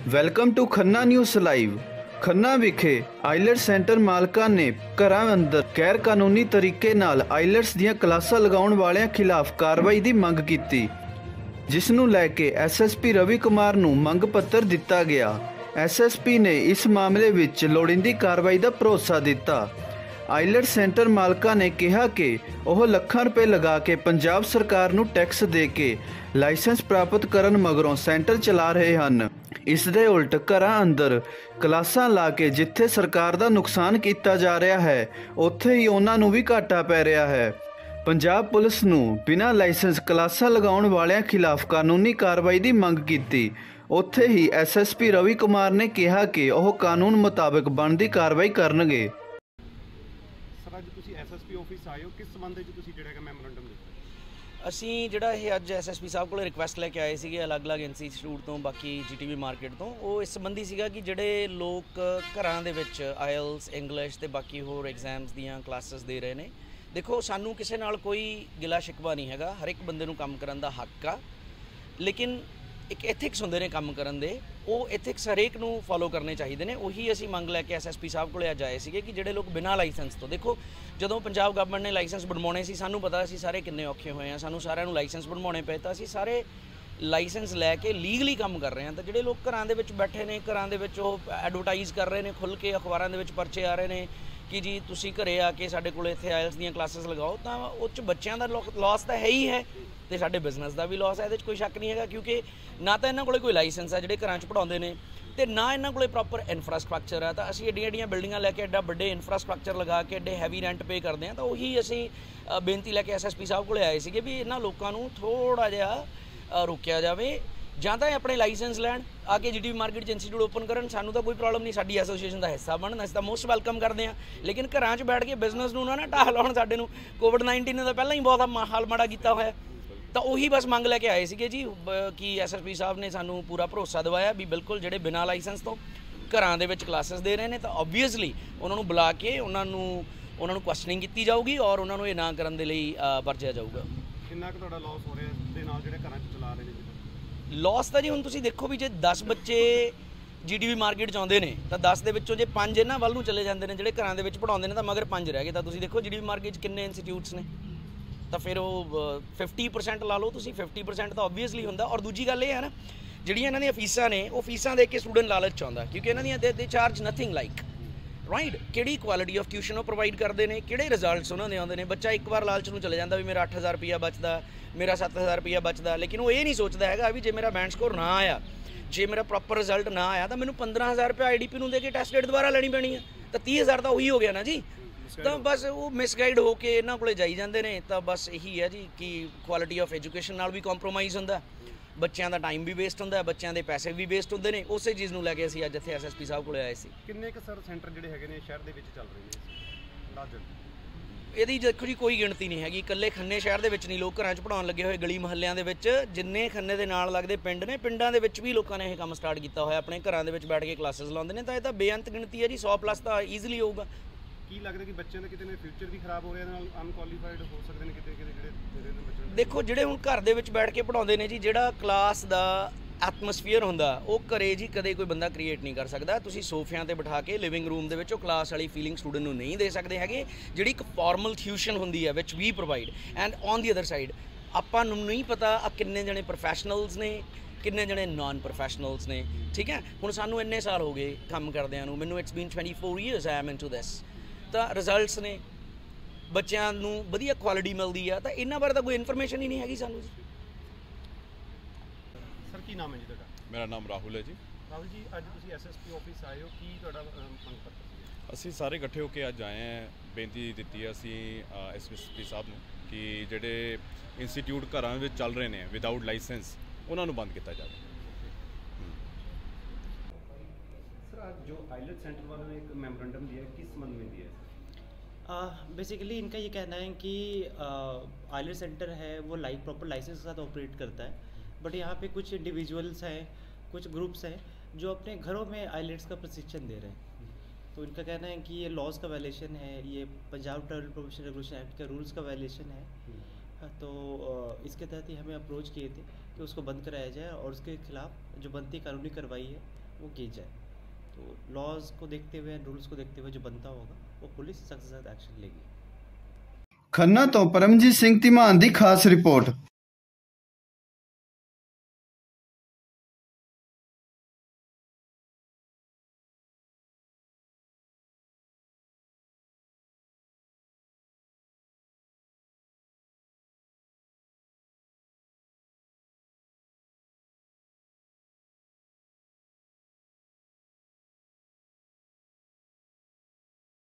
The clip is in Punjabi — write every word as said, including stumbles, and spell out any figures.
Welcome to Khanna news live. Khanna ਵਿਖੇ ਆਈਲੈਟਸ ਸੈਂਟਰ ਮਾਲਕਾਂ ਨੇ ਘਰਾਂ ਅੰਦਰ ਗੈਰ ਕਾਨੂੰਨੀ ਤਰੀਕੇ ਨਾਲ ਆਈਲੈਟਸ ਦੀਆਂ ਕਲਾਸਾਂ ਲਗਾਉਣ ਵਾਲਿਆਂ ਖਿਲਾਫ ਕਾਰਵਾਈ ਦੀ ਮੰਗ ਕੀਤੀ, ਜਿਸ ਨੂੰ ਲੈ ਕੇ S S P Ravi Kumar ਨੂੰ ਮੰਗ ਪੱਤਰ ਦਿੱਤਾ ਗਿਆ। ਐਸ ਐਸ ਪੀ ਨੇ ਇਸ ਮਾਮਲੇ ਵਿੱਚ ਲੋੜੀਂਦੀ ਕਾਰਵਾਈ ਦਾ ਭਰੋਸਾ ਦਿੱਤਾ। ਆਈਲੈਟਸ ਸੈਂਟਰ ਮਾਲਕਾਂ ਨੇ ਕਿਹਾ ਕਿ ਉਹ ਲੱਖਾਂ ਰੁਪਏ ਲਗਾ ਕੇ ਪੰਜਾਬ ਸਰਕਾਰ ਨੂੰ ਟੈਕਸ ਦੇ ਕੇ ਲਾਇਸੈਂਸ ਪ੍ਰਾਪਤ ਕਰਨ ਮਗਰੋਂ ਸੈਂਟਰ ਚਲਾ ਰਹੇ ਹਨ। ਇਸ ਦੇ ਉਲਟ ਘਰਾਂ ਅੰਦਰ ਕਲਾਸਾਂ ਲਾ ਕੇ ਜਿੱਥੇ ਸਰਕਾਰ ਦਾ ਨੁਕਸਾਨ ਕੀਤਾ ਜਾ ਰਿਹਾ ਹੈ, ਉੱਥੇ ਹੀ ਉਹਨਾਂ ਨੂੰ ਵੀ ਘਾਟਾ ਪੈ ਰਿਹਾ ਹੈ। ਪੰਜਾਬ ਪੁਲਿਸ ਨੂੰ ਬਿਨਾਂ ਲਾਇਸੈਂਸ ਕਲਾਸਾਂ ਲਗਾਉਣ ਵਾਲਿਆਂ ਖਿਲਾਫ ਕਾਨੂੰਨੀ ਕਾਰਵਾਈ ਦੀ ਮੰਗ ਕੀਤੀ। ਉੱਥੇ ਹੀ S S P Ravi Kumar ਨੇ ਕਿਹਾ ਕਿ ਉਹ ਕਾਨੂੰਨ ਮੁਤਾਬਕ ਬਣਦੀ ਕਾਰਵਾਈ ਕਰਨਗੇ। ਸਰ, ਅੱਜ ਤੁਸੀਂ ਐਸ ਐਸ ਪੀ ਆਫਿਸ ਆਏ ਹੋ, ਕਿਸ ਸੰਬੰਧ ਵਿੱਚ ਤੁਸੀਂ ਜਿਹੜਾ ਹੈਗਾ ਮੈਮੋਰੰਡਮ ਦਿੱਤਾ? ਅਸੀਂ ਜਿਹੜਾ ਇਹ ਅੱਜ ਐਸ ਐਸ ਪੀ ਸਾਹਿਬ ਕੋਲ ਰਿਕੁਐਸਟ ਲੈ ਕੇ ਆਏ ਸੀਗੇ ਅਲੱਗ-ਅਲੱਗ ਇੰਸਟੀਚਿਊਟ ਤੋਂ, ਬਾਕੀ ਜੀ ਟੀ ਵੀ ਮਾਰਕੀਟ ਤੋਂ। ਉਹ ਇਸ ਸੰਬੰਧੀ ਸੀਗਾ ਕਿ ਜਿਹੜੇ ਲੋਕ ਘਰਾਂ ਦੇ ਵਿੱਚ ਆਇਲਸ, ਇੰਗਲਿਸ਼ ਤੇ ਬਾਕੀ ਹੋਰ ਐਗਜ਼ਾਮਸ ਦੀਆਂ ਕਲਾਸਿਸ ਦੇ ਰਹੇ ਨੇ, ਦੇਖੋ ਸਾਨੂੰ ਕਿਸੇ ਨਾਲ ਕੋਈ ਗਿਲਾ ਸ਼ਿਕਵਾ ਨਹੀਂ ਹੈਗਾ, ਹਰ ਇੱਕ ਬੰਦੇ ਨੂੰ ਕੰਮ ਕਰਨ ਦਾ ਹੱਕ ਆ, ਲੇਕਿਨ ਇੱਕ ਐਥਿਕਸ ਹੁੰਦੇ ਨੇ ਕੰਮ ਕਰਨ ਦੇ, ਉਹ ਐਥਿਕਸ ਹਰੇਕ ਨੂੰ ਫੋਲੋ ਕਰਨੇ ਚਾਹੀਦੇ ਨੇ। ਉਹੀ ਅਸੀਂ ਮੰਗ ਲੈ ਕੇ ਐਸ ਐਸ ਪੀ ਸਾਹਿਬ ਕੋਲੇ ਅੱਜ ਆਏ ਸੀਗੇ ਕਿ ਜਿਹੜੇ ਲੋਕ ਬਿਨਾਂ ਲਾਇਸੈਂਸ ਤੋਂ, ਦੇਖੋ ਜਦੋਂ ਪੰਜਾਬ ਗਵਰਨਮੈਂਟ ਨੇ ਲਾਇਸੈਂਸ ਬਣਵਾਉਣੇ ਸੀ, ਸਾਨੂੰ ਪਤਾ ਸੀ ਸਾਰੇ ਕਿੰਨੇ ਔਖੇ ਹੋਏ ਆ, ਸਾਨੂੰ ਸਾਰਿਆਂ ਨੂੰ ਲਾਇਸੈਂਸ ਬਣਵਾਉਣੇ ਪਏ, ਤਾਂ ਅਸੀਂ ਸਾਰੇ ਲਾਇਸੈਂਸ ਲੈ ਕੇ ਲੀਗਲੀ ਕੰਮ ਕਰ ਰਹੇ ਹਾਂ। ਤਾਂ ਜਿਹੜੇ ਲੋਕ ਘਰਾਂ ਦੇ ਵਿੱਚ ਬੈਠੇ ਨੇ, ਘਰਾਂ ਦੇ ਵਿੱਚ ਉਹ ਐਡਵਰਟਾਈਜ਼ ਕਰ ਰਹੇ ਨੇ, ਖੁੱਲ੍ਹ ਕੇ ਅਖਬਾਰਾਂ ਦੇ ਵਿੱਚ ਪਰਚੇ ਆ ਰਹੇ ਨੇ ਕਿ ਜੀ ਤੁਸੀਂ ਘਰੇ ਆ ਕੇ ਸਾਡੇ ਕੋਲ ਇੱਥੇ ਆਇਲਸ ਦੀਆਂ ਕਲਾਸਿਸ ਲਗਾਓ, ਤਾਂ ਉਹ 'ਚ ਬੱਚਿਆਂ ਦਾ ਲੋਸ ਤਾਂ ਹੈ ਹੀ ਹੈ ਤੇ ਸਾਡੇ ਬਿਜ਼ਨਸ ਦਾ ਵੀ ਲੋਸ ਹੈ, ਇਹਦੇ 'ਚ ਕੋਈ ਸ਼ੱਕ ਨਹੀਂ ਹੈਗਾ। ਕਿਉਂਕਿ ਨਾ ਤਾਂ ਇਹਨਾਂ ਕੋਲੇ ਕੋਈ ਲਾਇਸੈਂਸ ਆ ਜਿਹੜੇ ਘਰਾਂ 'ਚ ਪੜ੍ਹਾਉਂਦੇ ਨੇ, ਤੇ ਨਾ ਇਹਨਾਂ ਕੋਲੇ ਪ੍ਰੋਪਰ ਇਨਫਰਾਸਟਰਕਚਰ ਆ। ਤਾਂ ਅਸੀਂ ਐਡੀਆਂ ਐਡੀਆਂ ਬਿਲਡਿੰਗਾਂ ਲੈ ਕੇ, ਐਡਾ ਵੱਡੇ ਇਨਫਰਾਸਟਰਕਚਰ ਲਗਾ ਕੇ, ਐਡੇ ਹੈਵੀ ਰੈਂਟ ਪੇ ਕਰਦੇ ਹਾਂ। ਤਾਂ ਉਹੀ ਅਸੀਂ ਬੇਨਤੀ ਲੈ ਕੇ ਐਸ ਐਸ ਪੀ ਸਾਹਿਬ ਕੋਲੇ ਆਏ ਸੀਗੇ ਵੀ ਇਹਨਾਂ ਲੋਕਾਂ ਨੂੰ ਥੋੜ੍ਹਾ ਜਿਹਾ ਰੋਕਿਆ ਜਾਵੇ, ਜਾਂ ਤਾਂ ਇਹ ਆਪਣੇ ਲਾਇਸੈਂਸ ਲੈਣ, ਆ ਕੇ ਜੀ ਟੀ ਵੀ ਮਾਰਕੀਟ 'ਚ ਇੰਸਟੀਟਿਊਟ ਓਪਨ ਕਰਨ, ਸਾਨੂੰ ਤਾਂ ਕੋਈ ਪ੍ਰੋਬਲਮ ਨਹੀਂ, ਸਾਡੀ ਐਸੋਸੀਏਸ਼ਨ ਦਾ ਹਿੱਸਾ ਬਣਨ, ਅਸੀਂ ਤਾਂ ਮੋਸਟ ਵੈਲਕਮ ਕਰਦੇ ਹਾਂ। ਲੇਕਿਨ ਘਰਾਂ 'ਚ ਬੈਠ ਕੇ ਬਿਜ਼ਨਸ ਨੂੰ ਨਾ ਨਾ ਢਾਹ ਲਾਉਣ, ਸਾਡੇ ਨੂੰ ਕੋਵਿਡ ਨਾਈਨਟੀਨ ਨੇ ਤਾਂ ਪਹਿਲਾਂ ਹੀ ਬਹੁਤ ਹਾਲ ਮਾੜਾ ਕੀਤਾ ਹੋਇਆ। ਤਾਂ ਉਹੀ ਬਸ ਮੰਗ ਲੈ ਕੇ ਆਏ ਸੀਗੇ ਜੀ ਕਿ ਐਸ ਐਸ ਪੀ ਸਾਹਿਬ ਨੇ ਸਾਨੂੰ ਪੂਰਾ ਭਰੋਸਾ ਦਿਵਾਇਆ ਵੀ ਬਿਲਕੁਲ ਜਿਹੜੇ ਬਿਨਾਂ ਲਾਇਸੈਂਸ ਤੋਂ ਘਰਾਂ ਦੇ ਵਿੱਚ ਕਲਾਸਿਸ ਦੇ ਰਹੇ ਨੇ, ਤਾਂ ਓਬਵੀਅਸਲੀ ਉਹਨਾਂ ਨੂੰ ਬੁਲਾ ਕੇ ਉਹਨਾਂ ਨੂੰ ਉਹਨਾਂ ਨੂੰ ਕੁਐਸਚਨਿੰਗ ਕੀਤੀ ਜਾਊਗੀ ਔਰ ਉਹਨਾਂ ਨੂੰ ਇਹ ਨਾ ਕਰਨ ਦੇ ਲਈ ਵਰਜਿਆ ਜਾਊਗਾ। ਕਿੰਨਾ ਕੁ ਤੁਹਾਡਾ ਲਾਸ ਹੋ ਰਿਹਾ ਦੇ ਨਾਲ ਜਿਹੜੇ ਘਰਾਂ 'ਚ ਚਲਾ ਰਹੇ ਨੇ? ਲਾਸ ਤਾਂ ਜੀ ਹੁਣ ਤੁਸੀਂ ਦੇਖੋ ਵੀ ਜੇ ਦਸ ਬੱਚੇ ਜੀ ਟੀ ਵੀ ਮਾਰਕੀਟ 'ਚ ਆਉਂਦੇ ਨੇ ਤਾਂ ਦਸ ਦੇ ਵਿੱਚੋਂ ਜੇ ਪੰਜ ਇਹਨਾਂ ਵੱਲ ਨੂੰ ਚਲੇ ਜਾਂਦੇ ਨੇ ਜਿਹੜੇ ਘਰਾਂ ਦੇ ਵਿੱਚ ਪੜ੍ਹਾਉਂਦੇ ਨੇ, ਤਾਂ ਮਗਰ ਪੰਜ ਰਹਿ ਗਏ। ਤਾਂ ਤੁਸੀਂ ਦੇਖੋ ਜੀ ਟੀ ਵੀ ਮਾਰਕੀਟ 'ਚ ਕਿੰਨੇ ਇੰਸਟੀਟਿਊਟਸ ਨੇ, ਤਾਂ ਫਿਰ ਉਹ ਫਿਫਟੀ ਪਰਸੈਂਟ ਲਾ ਲਓ ਤੁਸੀਂ, ਫਿਫਟੀ ਪਰਸੈਂਟ ਤਾਂ ਓਬਵੀਅਸਲੀ ਹੁੰਦਾ। ਔਰ ਦੂਜੀ ਗੱਲ ਇਹ ਹੈ ਨਾ, ਜਿਹੜੀਆਂ ਇਹਨਾਂ ਦੀਆਂ ਫੀਸਾਂ ਨੇ, ਉਹ ਫੀਸਾਂ ਦੇ ਕੇ ਸਟੂਡੈਂਟ ਲਾਲਚ 'ਚ ਆਉਂਦਾ, ਕਿਉਂਕਿ ਇਹਨਾਂ ਦੀਆਂ ਦੇ ਚਾਰਜ ਨਥਿੰਗ ਲਾਈਕ ਰਾਈਟ। ਕਿਹੜੀ ਕੁਆਲਿਟੀ ਆਫ ਟਿਊਸ਼ਨ ਉਹ ਪ੍ਰੋਵਾਈਡ ਕਰਦੇ ਨੇ, ਕਿਹੜੇ ਰਿਜ਼ਲਟਸ ਉਹਨਾਂ ਦੇ ਆਉਂਦੇ ਨੇ। ਬੱਚਾ ਇੱਕ ਵਾਰ ਲਾਲਚ ਨੂੰ ਚਲੇ ਜਾਂਦਾ ਵੀ ਮੇਰਾ ਅੱਠ ਹਜ਼ਾਰ ਰੁਪਈਆ ਬਚਦਾ, ਮੇਰਾ ਸੱਤ ਹਜ਼ਾਰ ਰੁਪਈਆ ਬਚਦਾ, ਲੇਕਿਨ ਉਹ ਇਹ ਨਹੀਂ ਸੋਚਦਾ ਹੈਗਾ ਵੀ ਜੇ ਮੇਰਾ ਬੈਂਡ ਸਕੋਰ ਨਾ ਆਇਆ, ਜੇ ਮੇਰਾ ਪ੍ਰੋਪਰ ਰਿਜ਼ਲਟ ਨਾ ਆਇਆ, ਤਾਂ ਮੈਨੂੰ ਪੰਦਰਾਂ ਹਜ਼ਾਰ ਰੁਪਇਆ ਆਈ ਡੀ ਪੀ ਨੂੰ ਦੇ ਕੇ ਟੈਸਟ ਡੇਟ ਦੁਬਾਰਾ ਲੈਣੀ ਪੈਣੀ ਹੈ, ਤਾਂ ਤੀਹ ਹਜ਼ਾਰ ਤਾਂ ਉਹੀ ਹੋ ਗਿਆ ਨਾ ਜੀ। ਤਾਂ ਬਸ ਉਹ ਮਿਸਗਾਈਡ ਹੋ ਕੇ ਇਹਨਾਂ ਕੋਲੇ ਜਾਈ ਜਾਂਦੇ ਨੇ। ਤਾਂ ਬਸ ਇਹੀ ਹੈ ਜੀ ਕਿ ਕੁਆਲਿਟੀ ਆਫ ਐਜੂਕੇਸ਼ਨ ਨਾਲ ਵੀ ਕੰਪਰੋਮਾਈਜ਼ ਹੁੰਦਾ, ਬੱਚਿਆਂ ਦਾ ਟਾਈਮ ਵੀ ਵੇਸਟ ਹੁੰਦਾ, ਬੱਚਿਆਂ ਦੇ ਪੈਸੇ ਵੀ ਵੇਸਟ ਹੁੰਦੇ ਨੇ। ਉਸੇ ਚੀਜ਼ ਨੂੰ ਲੈ ਕੇ ਅਸੀਂ ਅੱਜ ਇੱਥੇ ਐਸ ਐਸ ਪੀ ਸਾਹਿਬ ਕੋਲੇ ਆਏ ਸੀ। ਕਿੰਨੇ ਕੁ ਸਰ ਸੈਂਟਰ ਜਿਹੜੇ ਹੈਗੇ ਨੇ ਸ਼ਹਿਰ ਦੇ ਵਿੱਚ ਚੱਲ ਰਹੇ ਨੇ ਅੰਦਾਜ਼ਨ? ਇਹਦੀ ਦੇਖੋ ਜੀ ਕੋਈ ਗਿਣਤੀ ਨਹੀਂ ਹੈਗੀ, ਇਕੱਲੇ ਖੰਨੇ ਸ਼ਹਿਰ ਦੇ ਵਿੱਚ ਨਹੀਂ ਲੋਕ ਘਰਾਂ 'ਚ ਪੜ੍ਹਾਉਣ ਲੱਗੇ ਹੋਏ, ਗਲੀ ਮੁਹੱਲਿਆਂ ਦੇ ਵਿੱਚ ਜਿੰਨੇ ਖੰਨੇ ਦੇ ਨਾਲ ਲੱਗਦੇ ਪਿੰਡ ਨੇ, ਪਿੰਡਾਂ ਦੇ ਵਿੱਚ ਵੀ ਲੋਕਾਂ ਨੇ ਇਹ ਕੰਮ ਸਟਾਰਟ ਕੀਤਾ ਹੋਇਆ, ਆਪਣੇ ਘਰਾਂ ਦੇ ਵਿੱਚ ਬੈਠ ਕੇ ਕਲਾਸਿਸ ਲਾਉਂਦੇ ਨੇ। ਤਾਂ ਇਹ ਤਾਂ ਬੇਅੰਤ ਗਿਣਤੀ ਹੈ ਜੀ, ਸੌ ਪਲੱਸ ਤਾਂ ਈਜ਼ੀਲੀ ਹੋਊਗਾ। ਕੀ ਲੱਗਦਾ ਕਿ ਬੱਚਿਆਂ ਦਾ ਕਿਤੇ ਨਾ ਫਿਊਚਰ ਵੀ ਖਰਾਬ ਹੋ ਰਿਹਾ, ਨਾਲ ਅਨਕੁਆਲੀਫਾਈਡ ਹੋ ਸਕਦੇ ਨੇ ਕਿਤੇ ਕਿਤੇ ਜਿਹੜੇ ਜਿਹੜੇ ਬੱਚੇ? ਦੇਖੋ ਜਿਹੜੇ ਹੁਣ ਘਰ ਦੇ ਵਿੱਚ ਬੈਠ ਕੇ ਪੜ੍ਹਾਉਂਦੇ ਨੇ ਜੀ, ਜਿਹੜਾ ਕਲਾਸ ਦਾ ਐਟਮੋਸਫੀਅਰ ਹੁੰਦਾ ਉਹ ਘਰੇ ਜੀ ਕਦੇ ਕੋਈ ਬੰਦਾ ਕ੍ਰੀਏਟ ਨਹੀਂ ਕਰ ਸਕਦਾ। ਤੁਸੀਂ ਸੋਫਿਆਂ 'ਤੇ ਬਿਠਾ ਕੇ ਲਿਵਿੰਗ ਰੂਮ ਦੇ ਵਿੱਚ ਉਹ ਕਲਾਸ ਵਾਲੀ ਫੀਲਿੰਗ ਸਟੂਡੈਂਟ ਨੂੰ ਨਹੀਂ ਦੇ ਸਕਦੇ ਹੈਗੇ, ਜਿਹੜੀ ਇੱਕ ਫਾਰਮਲ ਟਿਊਸ਼ਨ ਹੁੰਦੀ ਹੈ ਵਿਚ ਵੀ provide. And on the other side ਆਪਾਂ ਨੂੰ ਨਹੀਂ ਪਤਾ ਆ ਕਿੰਨੇ ਜਣੇ ਪ੍ਰੋਫੈਸ਼ਨਲਸ ਨੇ, ਕਿੰਨੇ ਜਣੇ ਨਾਨ ਪ੍ਰੋਫੈਸ਼ਨਲਸ ਨੇ, ਠੀਕ ਹੈ। ਹੁਣ ਸਾਨੂੰ ਇੰਨੇ ਸਾਲ ਹੋ ਗਏ ਕੰਮ ਕਰਦਿਆਂ ਨੂੰ, ਮੈਨੂੰ it's been twenty four years I am into this. ਤਾਂ ਰਿਜ਼ਲਟਸ ਨੇ, ਬੱਚਿਆਂ ਨੂੰ ਵਧੀਆ ਕੁਆਲਿਟੀ ਮਿਲਦੀ ਆ, ਤਾਂ ਇਹਨਾਂ ਬਾਰੇ ਤਾਂ ਕੋਈ ਇਨਫੋਰਮੇਸ਼ਨ ਹੀ ਨਹੀਂ ਹੈਗੀ ਸਾਨੂੰ ਜੀ। ਸਰ, ਕੀ ਨਾਮ ਹੈ ਜੀ ਤੁਹਾਡਾ? ਮੇਰਾ ਨਾਮ ਰਾਹੁਲ ਹੈ ਜੀ। ਰਾਹੁਲ ਜੀ, ਅੱਜ ਤੁਸੀਂ ਐਸ ਐਸ ਪੀ ਆਫਿਸ ਆਏ ਹੋ, ਕੀ ਤੁਹਾਡਾ ਮੰਗ ਪੱਤਰ ਸੀ? ਅਸੀਂ ਸਾਰੇ ਇਕੱਠੇ ਹੋ ਕੇ ਅੱਜ ਆਏ ਹਾਂ, ਬੇਨਤੀ ਦਿੱਤੀ ਹੈ ਅਸੀਂ ਐਸ ਐਸ ਪੀ ਸਾਹਿਬ ਨੂੰ ਕਿ ਜਿਹੜੇ ਇੰਸਟੀਟਿਊਟ ਘਰਾਂ ਵਿੱਚ ਚੱਲ ਰਹੇ ਨੇ ਵਿਦਆਊਟ ਲਾਇਸੈਂਸ, ਉਹਨਾਂ ਨੂੰ ਬੰਦ ਕੀਤਾ ਜਾਵੇ। सर, आज जो आइलेट सेंटर वालों ने एक मेमोरेंडम दिया है, किस संबंध में दिया है? बेसिकली इनका ये कहना है कि आइलेट सेंटर है वो लाइक प्रॉपर लाइसेंस के साथ ऑपरेट करता है, बट यहाँ पे कुछ इंडिविजुअल्स हैं, कुछ ग्रुप्स हैं जो अपने घरों में आइलेट्स का प्रशिक्षण दे रहे हैं। तो इनका कहना है कि ये लॉज का वायलेशन है, ये Punjab travel profession regulation act के रूल्स का वायलेशन है। तो इसके तहत ही हमें अप्रोच किए थे कि उसको बंद कराया जाए और उसके खिलाफ जो बनती कानूनी कार्रवाई है वो की जाए। तो लॉज को देखते हुए, रूल्स को देखते हुए जो बनता होगा वो पुलिस सख्त से सख्त एक्शन लेगी। खन्ना तो परमजीत सिंह ਧੀਮਾਨ ਦੀ ਖਾਸ ਰਿਪੋर्ट।